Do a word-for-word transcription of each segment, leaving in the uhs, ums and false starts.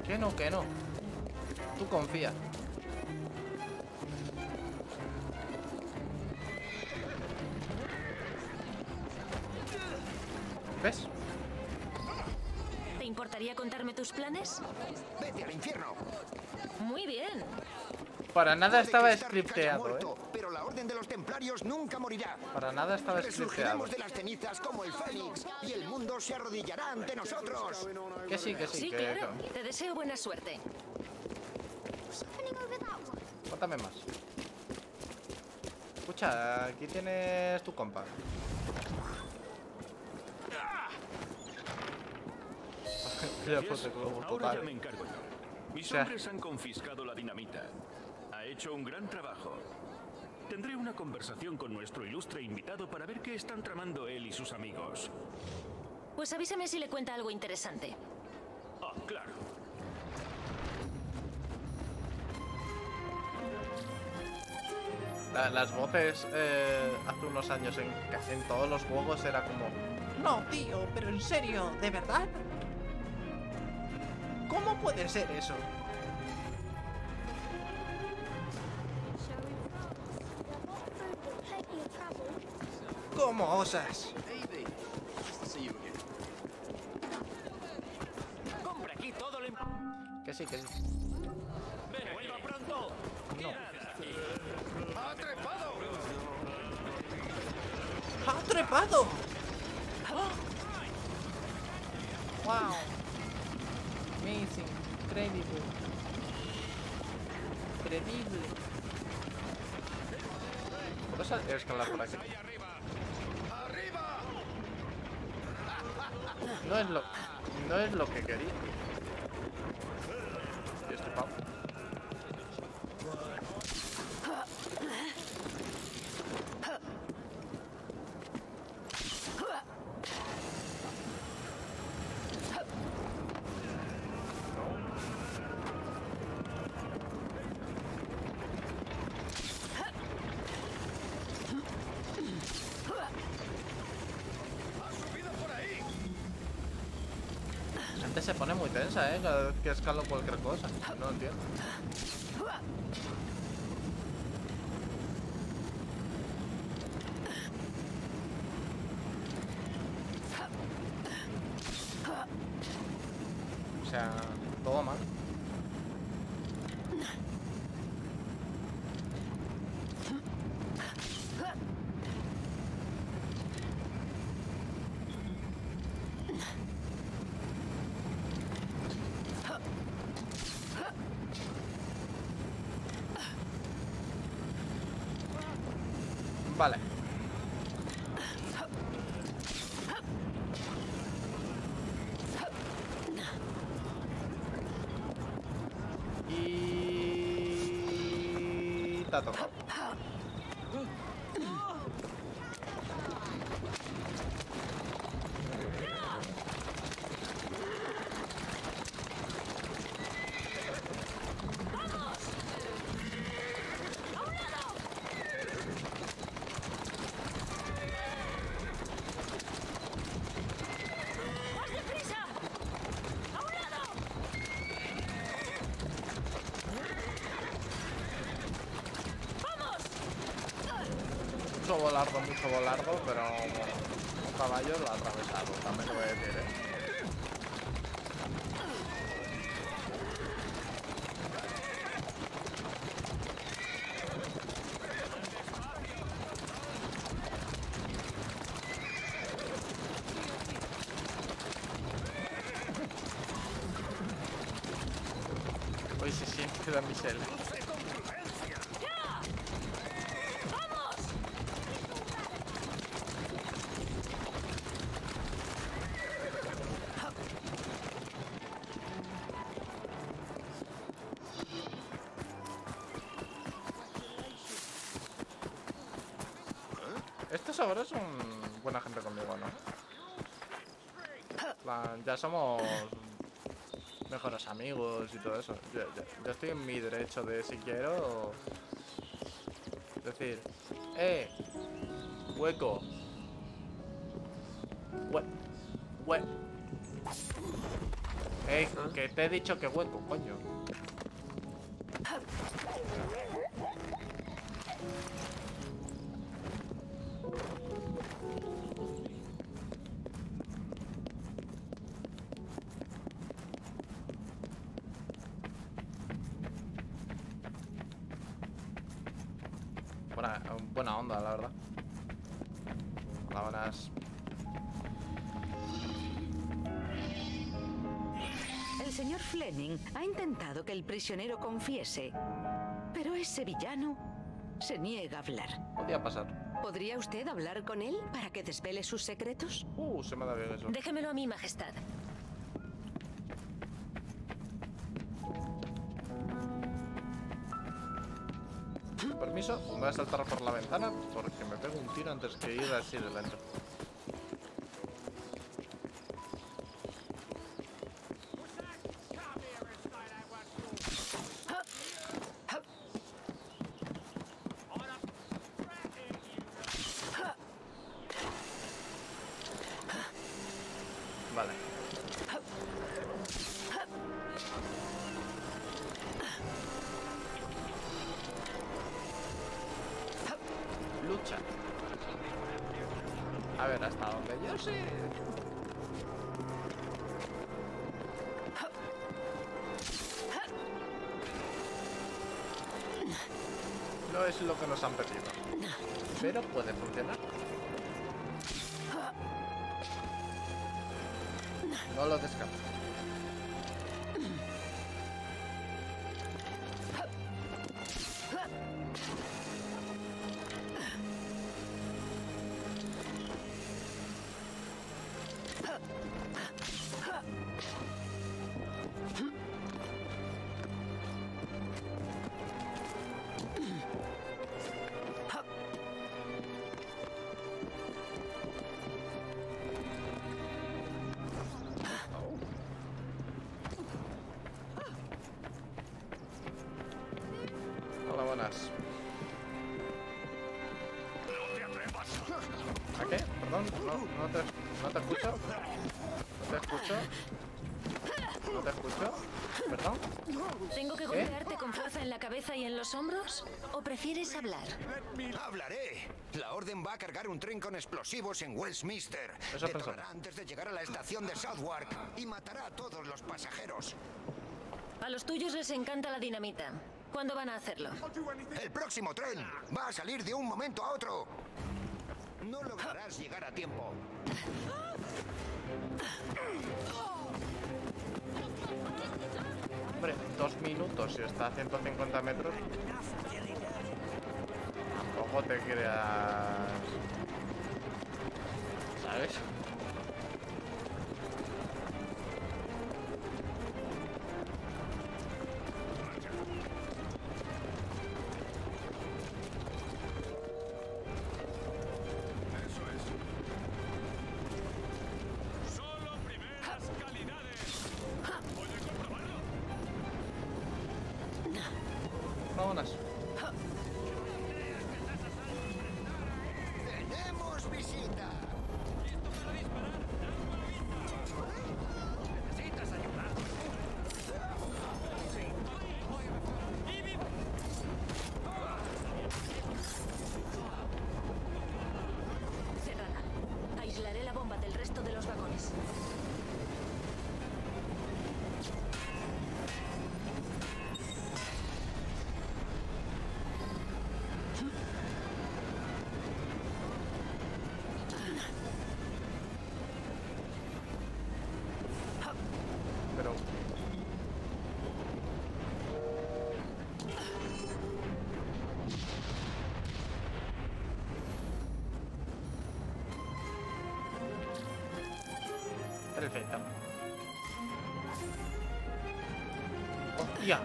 Que no, que no. Tú confía. ¿Ves? ¿Te importaría contarme tus planes? ¡Vete al infierno! Muy bien. Para nada Puede estaba que Starrick haya scripteado, muerto, ¿eh? pero la Orden de los Templarios nunca morirá. Para nada estaba scripteado. Resurgiremos de las cenizas como el Fénix y el mundo se arrodillará ante nosotros. Que sí, que sí, Sí, que... claro. Te deseo buena suerte. Cuéntame más. Escucha, aquí tienes tu compa. Ya Yes, foto globo ahora total. ya me encargo yo. Mis O sea. hombres han confiscado la dinamita. Ha hecho un gran trabajo. Tendré una conversación con nuestro ilustre invitado para ver qué están tramando él y sus amigos. Pues avísame si le cuenta algo interesante. Ah, claro. La- las voces eh, hace unos años en, en todos los juegos era como... No, tío, pero en serio, ¿de verdad? ¿Cómo puede ser eso? ¿Cómo osas? Compra aquí todo lo... Que sí, que sí. ¡Vuelva pronto! No. ¡Ha trepado! ¡Ha trepado! ¡Wow! Amazing. Increíble. Increíble. ¿Puedo sal- escalar por aquí? ¡Arriba! No es lo... No es lo que quería. ¿Y este pavo? La gente se pone muy tensa, ¿eh? Cada vez que escalo cualquier cosa. No lo entiendo. O sea, todo mal. Vale. Y... te ha tocado. ¡Más deprisa! ¡A un lado! ¡Vamos! Mucho volardo, mucho volardo, pero un caballo lo ha atravesado, también lo voy a decir, ¿eh? Hoy se siente la misela. ¡Ya! ¡Vamos! Estos ahora son buena gente conmigo, ¿no? En plan, ya somos mejores amigos y todo eso. Yo, yo- yo estoy en mi derecho de, si quiero, decir, eh, hueco, hue, hue, Eh, que te he dicho que hueco, coño. Buena, buena onda, la verdad. Hola, buenas. El señor Fleming ha intentado que el prisionero confiese, pero ese villano se niega a hablar. Podía pasar. ¿Podría usted hablar con él para que desvele sus secretos? Uh, se me da bien eso. Déjemelo a mí, Majestad. Con permiso, voy a saltar por la ventana porque me pego un tiro antes que ir así de lento. Vale. Lucha. A ver, hasta donde yo sé. No es lo que nos han pedido, pero puede funcionar. No lo descarto. Hola, buenas. ¿A qué? Perdón, no, no, te, no te escucho. No te escucho. No te escucho. ¿Perdón? ¿Tengo que golpearte con fuerza en la cabeza y en los hombros? ¿O prefieres hablar? Hablaré. La orden va a cargar un tren con explosivos en Westminster. Eso Detonará pensaba. antes de llegar a la estación de Southwark y matará a todos los pasajeros. A los tuyos les encanta la dinamita. ¿Cuándo van a hacerlo? El próximo tren va a salir de un momento a otro. No lograrás llegar a tiempo. Hombre, dos minutos y está a ciento cincuenta metros. Tampoco te creas. ¿Sabes? Vámonos. ¡Tenemos visita! Cerrada. Aislaré la bomba del resto de los vagones. Pero. Perfecto. ¡Hostia!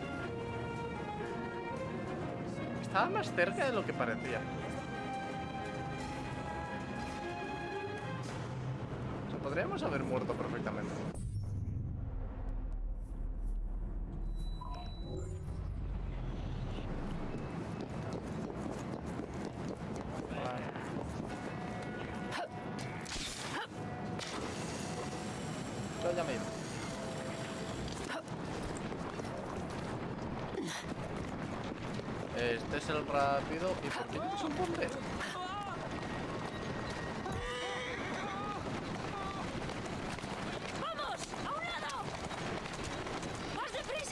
Estaba más cerca de lo que parecía. O sea, podríamos haber muerto perfectamente. Yo ya me he ido. Este es el rápido. ¿Y por qué tienes un bombero? ¡Vamos! ¡A un lado! ¡Más deprisa!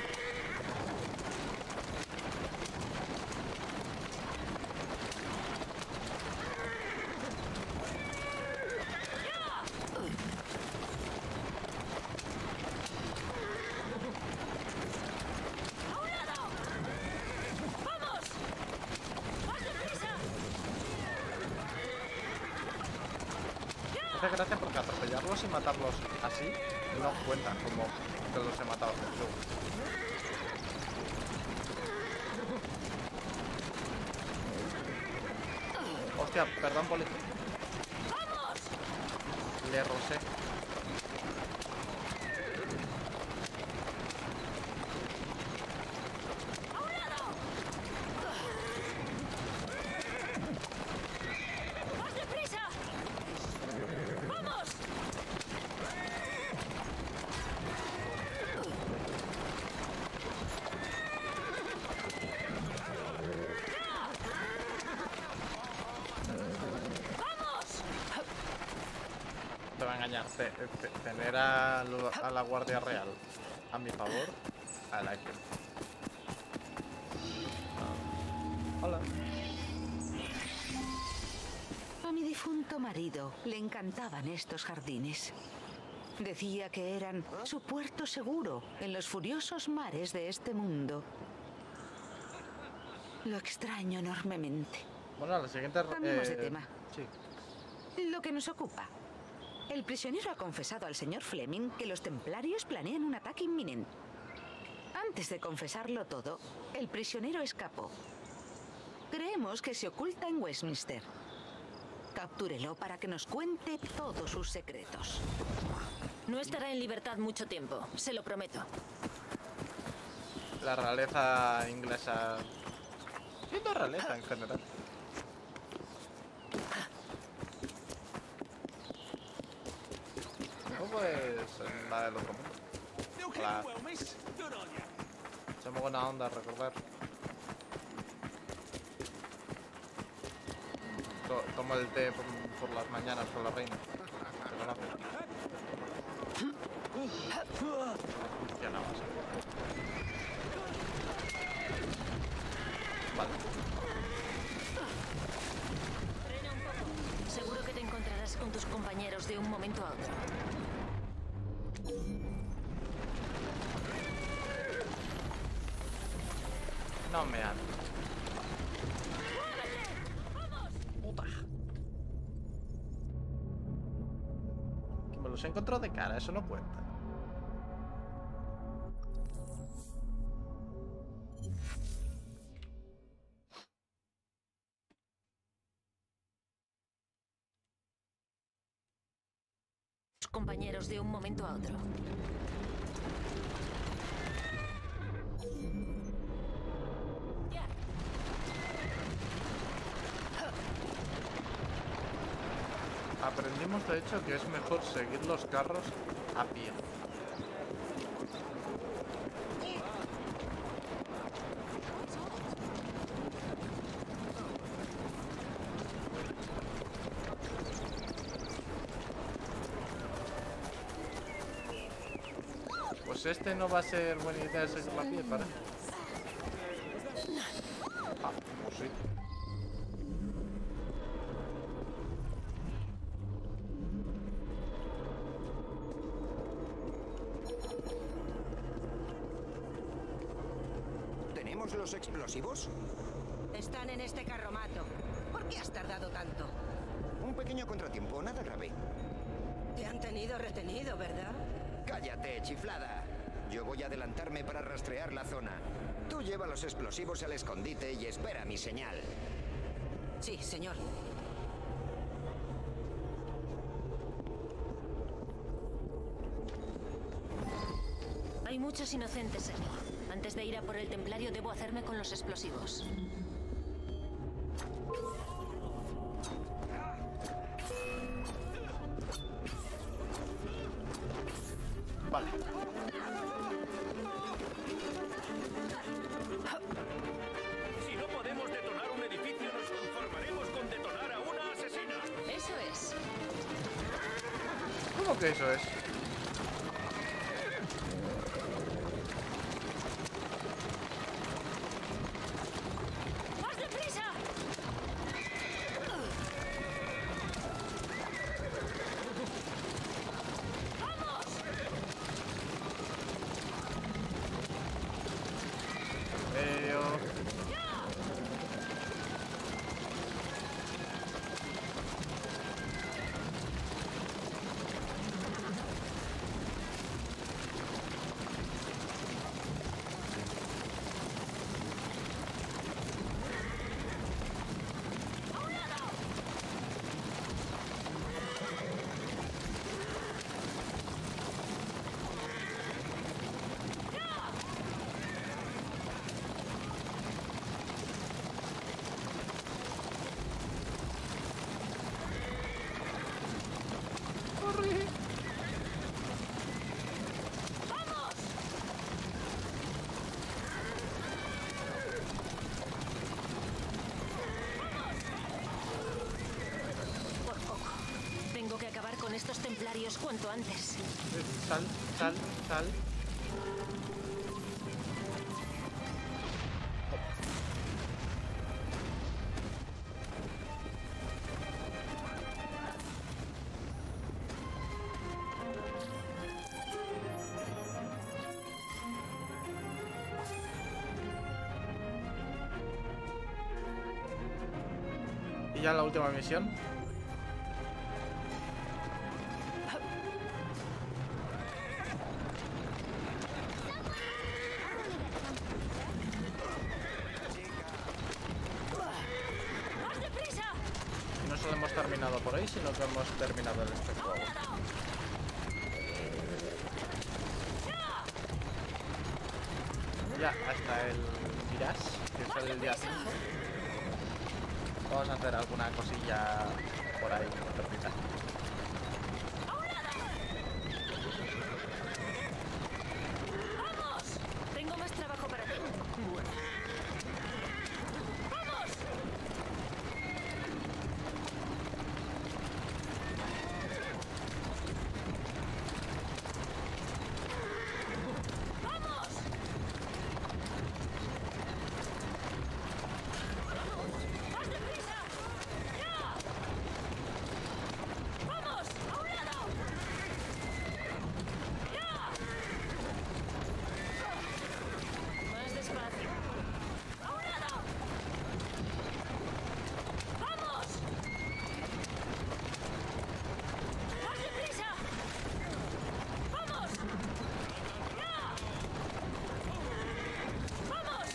¡A un lado! ¡Vamos! ¡Más deprisa! Me hace gracia porque atropellarlos y matarlos así no cuenta como que los he matado luego. Hostia, perdón, poli. ¡Vamos! Le rosé. ¡A un lado! ¡Más deprisa! ¡Vamos! ¡Vamos! Te va a engañar. Te- te- tener a, lo- a la Guardia Real a mi favor, I like it. Hola. A mi difunto marido le encantaban estos jardines. Decía que eran su puerto seguro en los furiosos mares de este mundo. Lo extraño enormemente. Bueno, la siguiente... Cambiemos de tema. Sí. Lo que nos ocupa. El prisionero ha confesado al señor Fleming que los templarios planean un ataque inminente. Antes de confesarlo todo, el prisionero escapó. Creemos que se oculta en Westminster. Captúrelo para que nos cuente todos sus secretos. No estará en libertad mucho tiempo, se lo prometo. La realeza inglesa... Siendo realeza en general. ¿Cómo es la del otro mundo? Hola. Somos buena onda, recordar. To- Tomo el té por, por las mañanas con la reina. ¿Se conoce? Ya nada más. Vale. Frena un poco. Seguro que te encontrarás con tus compañeros de un momento a otro. No me han. Que me los he encontrado de cara, eso no cuenta. Tus compañeros de un momento a otro. Aprendimos de hecho que es mejor seguir los carros a pie. Pues este no va a ser buena idea seguirlo a pie, para. Ah, pues sí. ¿Tenemos los explosivos? Están en este carromato. ¿Por qué has tardado tanto? Un pequeño contratiempo, nada grave. Te han tenido retenido, ¿verdad? Cállate, chiflada. Yo voy a adelantarme para rastrear la zona. Tú lleva los explosivos al escondite y espera mi señal. Sí, señor. Hay muchos inocentes aquí. Antes de ir a por el templario debo hacerme con los explosivos. Vale. Supongo que eso es. ¡Más deprisa! ¡Vamos! Medio. Tengo que acabar con estos templarios cuanto antes. Sal, sal, sal. Y ya la última misión. ¡Más deprisa! Y no solo hemos terminado por ahí, sino que hemos terminado el este juego. Ya, hasta el Mirage, que es el día cinco. Vamos a hacer alguna cosilla por ahí, cortita. ¡Vamos! Tengo más trabajo para ti. Bueno. ¡Vamos! ¡Vamos! ¡Más deprisa! ¡Ya! ¡Vamos! ¡A un lado! ¡Ya! Más despacio. ¡A un lado! ¡Vamos! ¡Más deprisa! ¡Vamos! ¡Ya! ¡Vamos!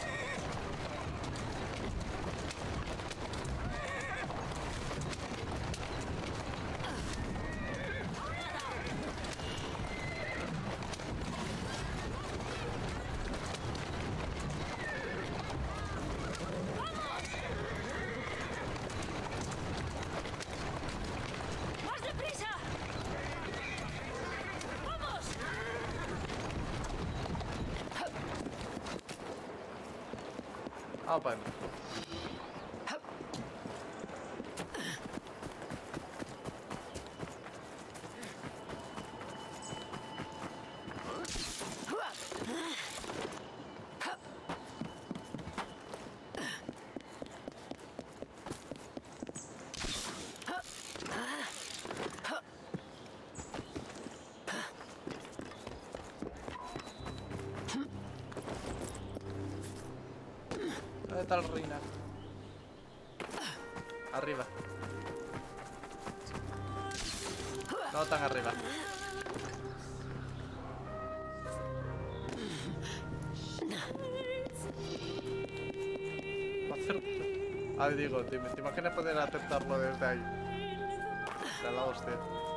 ¡Más deprisa! ¡Vamos! Vamos para adentro. ¿Dónde está el Reina? Arriba. No tan arriba. Ah, digo, ¿te, te imaginas poder aceptarlo desde ahí? O sea, la hostia.